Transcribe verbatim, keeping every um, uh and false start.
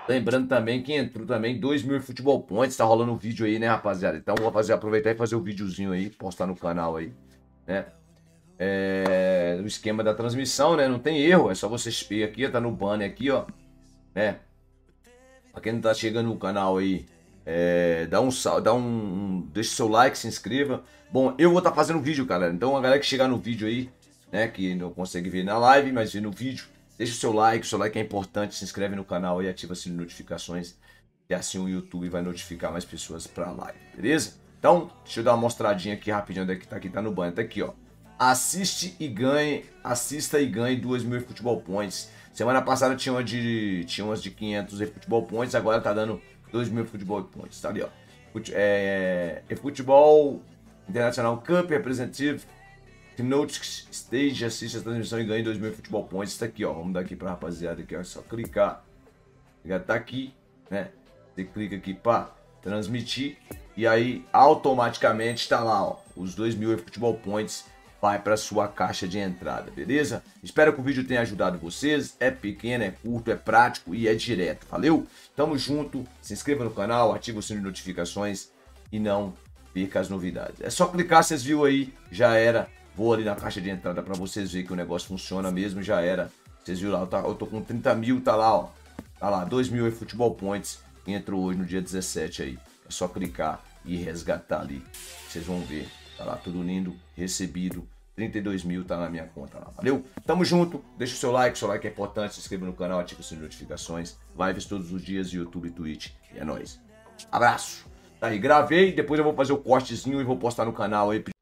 Lembrando também que entrou também dois mil futebol points, tá rolando um vídeo aí, né, rapaziada? Então vou fazer, aproveitar e fazer o um videozinho aí, postar no canal aí, né? É, o esquema da transmissão, né? Não tem erro, é só você ver aqui, tá no banner aqui, ó, né? Pra quem não tá chegando no canal aí, é, dá um sal, dá um, um, deixa o seu like, se inscreva. Bom, eu vou estar tá fazendo vídeo, galera. Então a galera que chegar no vídeo aí, né, que não consegue ver na live, mas ver no vídeo, deixa o seu like, o seu like é importante, se inscreve no canal e ativa as notificações, e assim o YouTube vai notificar mais pessoas pra live, beleza? Então, deixa eu dar uma mostradinha aqui rapidinho onde é que tá aqui, tá no banner, tá aqui, ó. Assiste e ganhe, assista e ganhe dois mil futebol points. Semana passada tinha uma de, tinha umas de quinhentos futebol points, agora tá dando dois mil futebol points, tá ali, ó. É, é futebol International Cup Representative Notice Stage, assiste a transmissão e ganhe dois mil futebol points. Tá aqui, ó. Vamos dar aqui pra rapaziada aqui, ó. É só clicar. Já tá aqui, né? Você clica aqui pra transmitir e aí automaticamente tá lá, ó. Os dois mil futebol points vai para sua caixa de entrada, beleza? Espero que o vídeo tenha ajudado vocês. É pequeno, é curto, é prático e é direto. Valeu? Tamo junto. Se inscreva no canal, ativa o sininho de notificações e não perca as novidades. É só clicar, vocês viram aí, já era. Vou ali na caixa de entrada para vocês verem que o negócio funciona mesmo, já era. Vocês viram lá, eu, tá, eu tô com trinta mil, tá lá, ó. Tá lá, dois mil futebol points. Entrou hoje no dia dezessete aí. É só clicar e resgatar ali. Vocês vão ver. Tá lá, tudo lindo, recebido. trinta e dois mil tá na minha conta lá. Valeu? Tamo junto. Deixa o seu like, seu like é importante. Se inscreva no canal, ativa as notificações. Lives todos os dias, YouTube, Twitch. E é nóis. Abraço. Tá aí, gravei. Depois eu vou fazer o cortezinho e vou postar no canal aí.